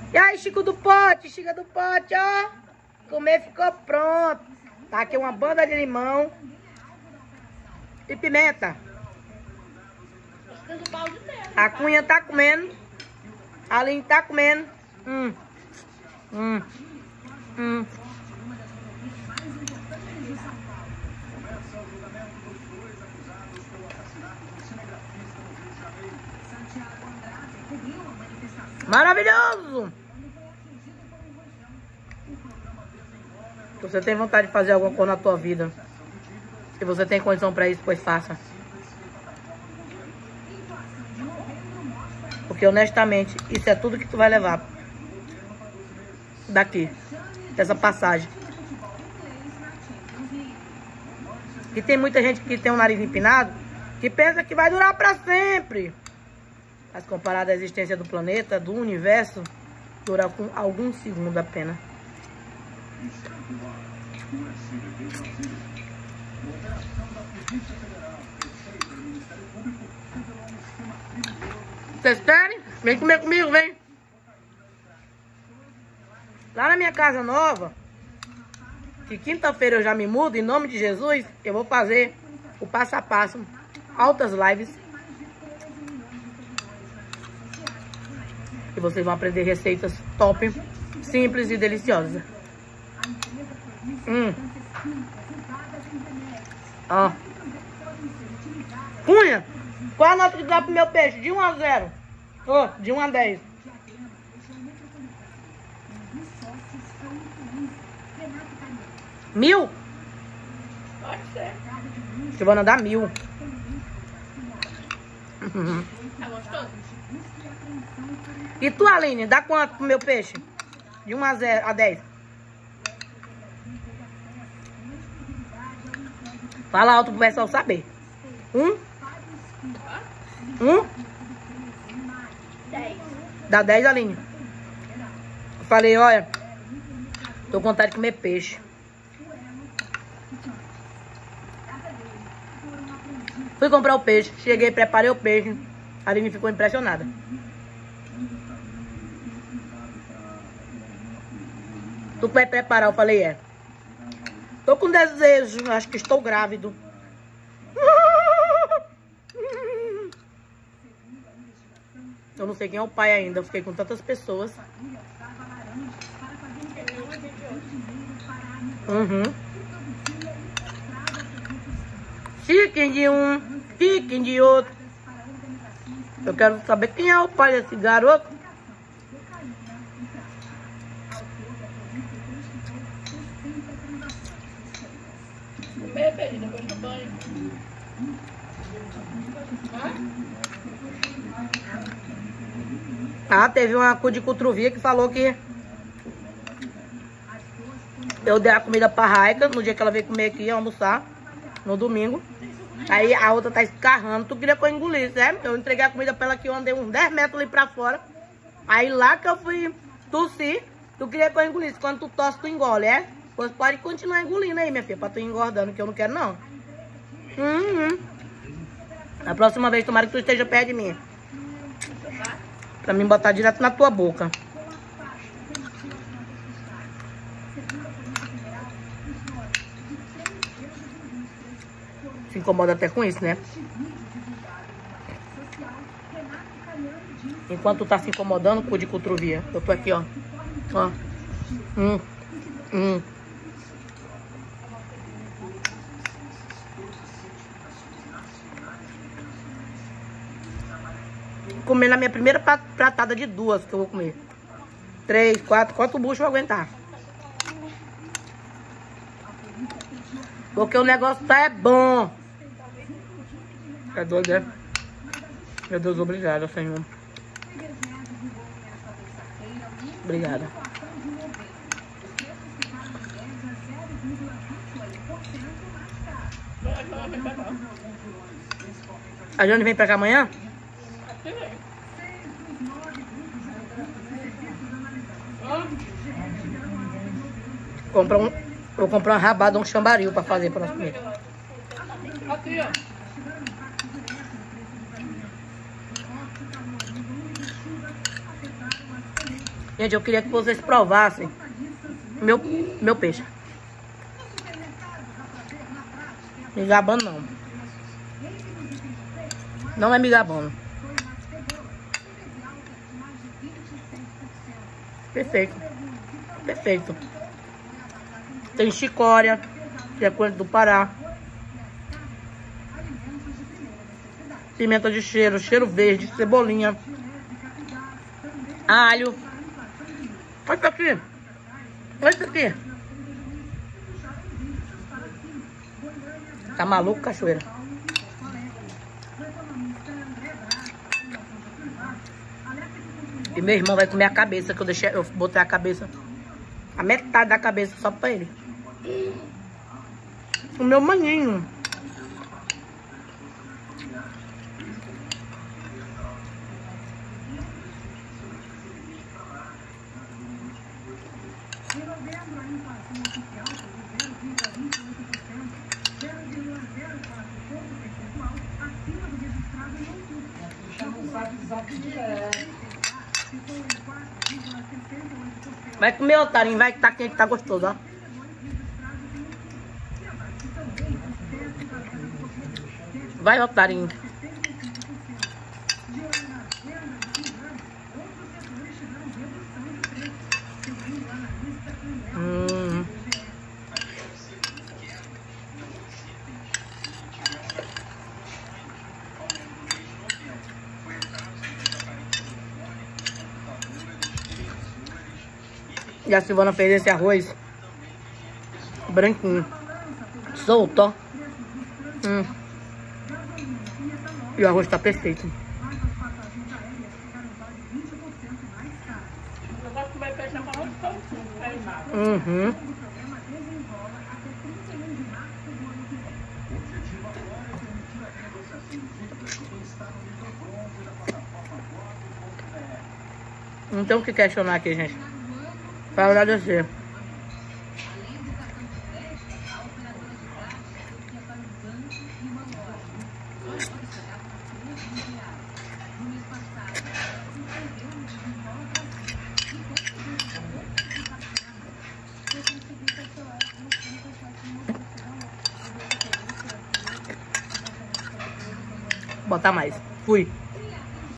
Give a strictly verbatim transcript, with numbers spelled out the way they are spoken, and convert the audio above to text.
E aí, Chico do Pote, Chica do Pote, ó. Comer ficou pronto. Tá aqui uma banda de limão e pimenta. A Cunha tá comendo. A Aline tá comendo. Hum. Hum. Hum. Maravilhoso! Se você tem vontade de fazer alguma coisa na tua vida, se você tem condição pra isso, pois faça. Porque honestamente, isso é tudo que tu vai levar daqui, dessa passagem. E tem muita gente que tem um nariz empinado que pensa que vai durar pra sempre. Mas comparado à existência do planeta, do universo, dura com alguns segundos apenas. Vocês querem? Vem comer comigo, vem. Lá na minha casa nova, que quinta-feira eu já me mudo, em nome de Jesus, eu vou fazer o passo a passo, altas lives. E vocês vão aprender receitas top, simples e deliciosas. Hum. Ó. Cunha, qual a nota que dá pro meu peixe? De um a zero. Ó, oh, de um a dez. Mil? Pode ser. Giovana dá mil. Uhum. Tá gostoso? E tu, Aline, dá quanto pro meu peixe? De um a zero a dez. Fala alto pro pessoal saber. Um? Um? dez. Dá dez, Aline. Eu falei, olha, tô com vontade de comer peixe. Fui comprar o peixe, cheguei, preparei o peixe. A Aline ficou impressionada. Tu vai preparar? Eu falei, é. Tô com desejo, acho que estou grávido. Eu não sei quem é o pai ainda, eu fiquei com tantas pessoas. Uhum. Fiquem de um, fiquem de outro. Eu quero saber quem é o pai desse garoto. Bebe, depois do banho. Ah, teve uma cu de cutruvia que falou que eu dei a comida pra Raica no dia que ela veio comer aqui, almoçar, no domingo. Aí a outra tá escarrando. Tu queria que eu engolisse, é? Eu entreguei a comida pra ela que eu andei uns dez metros ali pra fora. Aí lá que eu fui tossir, tu queria que eu engolisse. Quando tu tosse, tu engole, é? Pois pode continuar engolindo aí, minha filha, pra tu ir engordando, que eu não quero, não. Uhum. A próxima vez, tomara que tu esteja perto de mim. Pra mim botar direto na tua boca. Se incomoda até com isso, né? Enquanto tu tá se incomodando, cu de cutruvia. Eu tô aqui, ó. Ó. Hum. Hum. Comer na minha primeira pratada de duas que eu vou comer. Três, quatro, quatro buchos eu vou aguentar. Porque o negócio tá é bom. É doido, é? Meu Deus, obrigado, Senhor. Obrigada. A Jane vem pra cá amanhã? Comprar um, vou comprar uma rabada, um chambaril pra fazer pra nós comer. Aqui, ó. Gente, eu queria que vocês provassem meu, meu peixe. Me gabando não. Não é me gabando. Perfeito. Perfeito. Tem chicória, que é coisa do Pará. Pimenta de cheiro, cheiro verde, cebolinha. Alho. Olha isso aqui. Olha isso aqui. Tá maluco, cachoeira? E meu irmão vai comer a cabeça, que eu deixei, eu botei a cabeça, a metade da cabeça só pra ele. O meu maninho. Vai comer, otarinho, vai que tá quente, tá gostoso, ó. Vai, otarinho. Hum. E a Silvana fez esse arroz branquinho, solto, ó. Hum. E o arroz tá perfeito. Uhum. Não tem o que questionar aqui, gente. Pra agradecer. Vou botar mais. Fui.